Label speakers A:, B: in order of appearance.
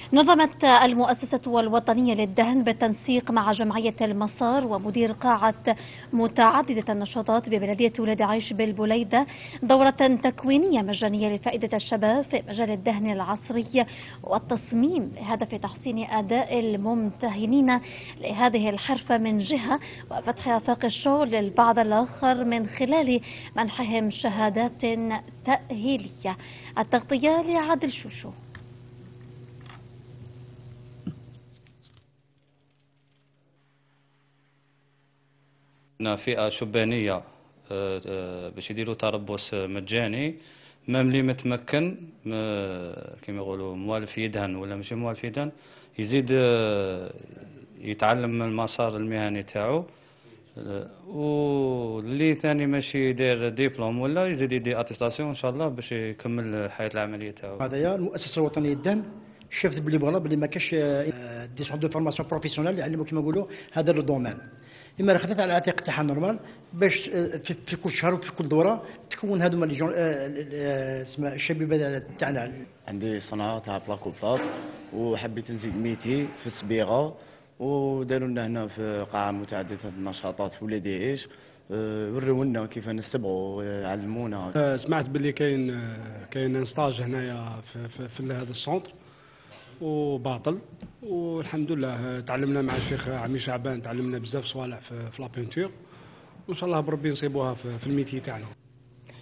A: نظمت المؤسسة الوطنية للدهن بالتنسيق مع جمعية المسار ومدير قاعة متعددة النشاطات ببلدية ولاد عيش بالبليدة دورة تكوينية مجانية لفائدة الشباب في مجال الدهن العصري والتصميم بهدف تحسين أداء الممتهنين لهذه الحرفة من جهة وفتح آفاق الشغل للبعض الآخر من خلال منحهم شهادات تأهيلية. التغطية لعادل شوشو.
B: فئة شبانية باش يديروا تربص مجاني، مام اللي متمكن كما يقولوا موالف يدهن ولا ماشي موالف يدهن يزيد يتعلم المسار المهني تاعو، واللي ثاني ماشي يدير ديبلوم ولا يزيد يدير اتيستاسيون ان شاء الله باش يكمل الحياة العملية تاعو.
C: هذايا المؤسسة الوطنية للدهن شفت بلي فوالا بلي ما كاش دي سون دو فورماسيون بروفيسيونيل يعلموا كما نقولوا هذا لو دومين. اما خذت على العاتق تاعها نورمال باش في كل شهر وفي كل دوره تكون هذوما لي جون اسمها الشبيبه تاعنا.
D: عندي صنعه تاع بلاكوفات وحبيت نزيد ميتي في الصبيغه، وداروا لنا هنا في قاعه متعدده النشاطات في ولاد عيش، ورونا كيف نستبعوا علمونا.
E: سمعت باللي كاين ستاج هنايا في هذا السونتر وباطل، والحمد لله تعلمنا مع الشيخ عمي شعبان، تعلمنا بزاف صوالح في لابينتور، وان شاء الله بربي نصيبوها في الميتي تاعنا.